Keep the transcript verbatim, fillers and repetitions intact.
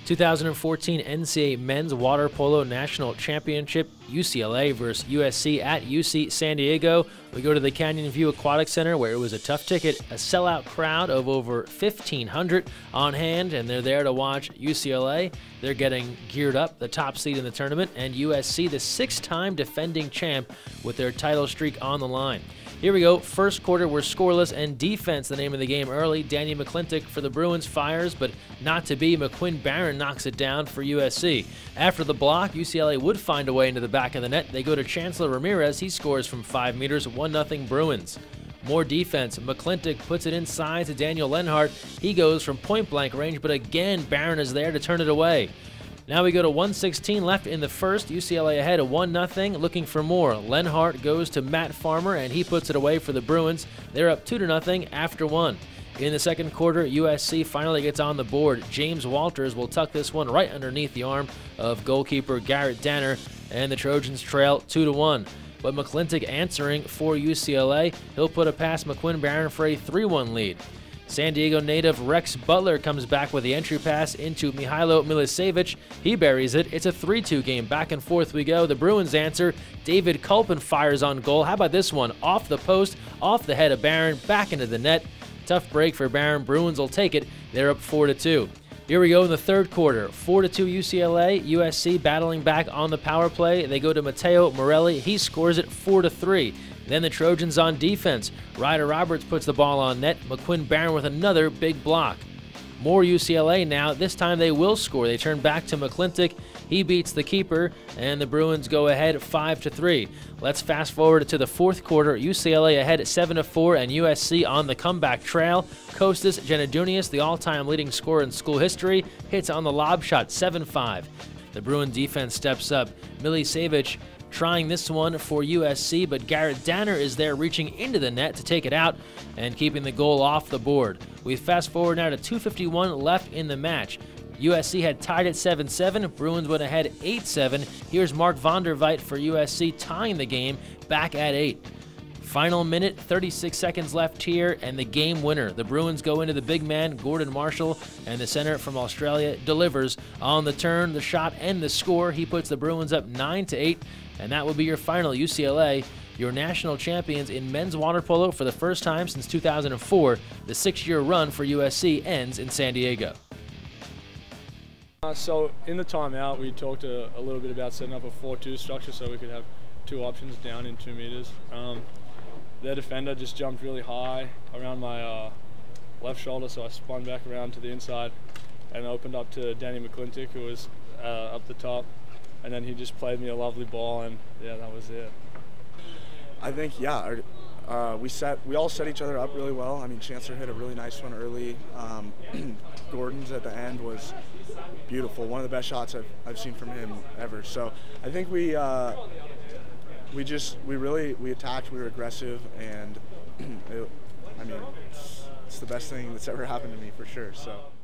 two thousand fourteen N C double A Men's Water Polo National Championship, U C L A versus U S C at U C San Diego. We go to the Canyonview Aquatic Center, where it was a tough ticket, a sellout crowd of over fifteen hundred on hand, and they're there to watch U C L A. They're getting geared up, the top seed in the tournament, and U S C, the six-time defending champ, with their title streak on the line. Here we go. First quarter, we're scoreless, and defense, the name of the game early. Danny McClintock for the Bruins fires, but not to be. McQuinn Barron knocks it down for U S C. After the block, U C L A would find a way into the back of the net. They go to Chancellor Ramirez. He scores from five meters, one nothing Bruins. More defense. McClintock puts it inside to Daniel Lenhart. He goes from point-blank range, but again, Barron is there to turn it away. Now we go to one sixteen left in the first. U C L A ahead of one nothing, looking for more. Lenhart goes to Matt Farmer, and he puts it away for the Bruins. They're up two to nothing after one. In the second quarter, U S C finally gets on the board. James Walters will tuck this one right underneath the arm of goalkeeper Garrett Danner, and the Trojans trail two to one. But McClintock answering for U C L A. He'll put it past McQuinn Barron for a three one lead. San Diego native Rex Butler comes back with the entry pass into Mihailo Milicevic. He buries it. It's a three two game. Back and forth we go. The Bruins answer. David Culpin fires on goal. How about this one? Off the post, off the head of Barron, back into the net. Tough break for Barron. Bruins will take it. They're up four to two. Here we go in the third quarter. four to two U C L A. U S C battling back on the power play. They go to Matteo Morelli. He scores it four to three. Then the Trojans on defense. Ryder Roberts puts the ball on net. McQuinn Barron with another big block. More U C L A now. This time they will score. They turn back to McClintock. He beats the keeper, and the Bruins go ahead five to three. Let's fast forward to the fourth quarter. U C L A ahead seven to four, and U S C on the comeback trail. Kostas Genadunius, the all-time leading scorer in school history, hits on the lob shot seven five. The Bruin defense steps up. Milicevic trying this one for U S C, but Garrett Danner is there reaching into the net to take it out and keeping the goal off the board. We fast forward now to two fifty-one left in the match. U S C had tied at seven seven. Bruins went ahead eight seven. Here's Mark Vonderveit for U S C tying the game back at eight. Final minute, thirty-six seconds left here, and the game winner. The Bruins go into the big man, Gordon Marshall, and the center from Australia delivers on the turn, the shot, and the score. He puts the Bruins up nine to eight, and that will be your final. U C L A, your national champions in men's water polo for the first time since two thousand four. The six-year run for U S C ends in San Diego. Uh, so in the timeout, we talked a, a little bit about setting up a four two structure so we could have two options down in two meters. Um, their defender just jumped really high around my uh, left shoulder, so I spun back around to the inside and opened up to Danny McClintock, who was uh, up the top, and then he just played me a lovely ball, and yeah, that was it. I think, yeah, our, uh, we set, we all set each other up really well. I mean, Chancellor hit a really nice one early. Um, Gordon's at the end was beautiful. One of the best shots I've, I've seen from him ever. So I think we, uh, we just, we really, we attacked, we were aggressive, and it, I mean, it's, it's the best thing that's ever happened to me for sure. So.